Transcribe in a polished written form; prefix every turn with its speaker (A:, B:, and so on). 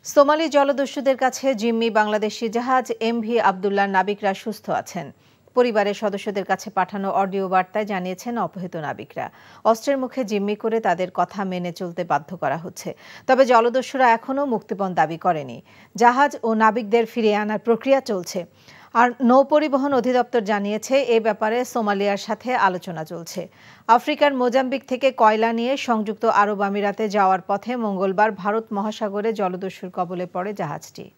A: Somali জলদস্যুদের কাছে জিম্মি বাংলাদেশি জাহাজ এমভি আবদুল্লাহর নাবিকরা সুস্থ আছেন। পরিবারের সদস্যদের কাছে পাঠানো অডিও বার্তায় জানিয়েছেন অপহৃত নাবিকরা অস্ত্রের মুখে জিম্মি করে তাদের কথা মেনে চলতে বাধ্য করা হচ্ছে। তবে জলদস্যুরা এখনও মুক্তিপণ দাবি করেনি। জাহাজ ও নাবিকদের ফিরিয়ে আনার প্রক্রিয়া চলছে। আর নৌপরিবহন অধিদপ্তর জানিয়েছে এ ব্যাপারে সোমালিয়ার সাথে আলোচনা চলছে। আফ্রিকার মোজাম্বিক থেকে কয়লা নিয়ে সংযুক্ত আরব আমিরাতে যাওয়ার পথে মঙ্গলবার ভারত মহাসাগরে জলদস্যুর কবলে পড়ে জাহাজটি।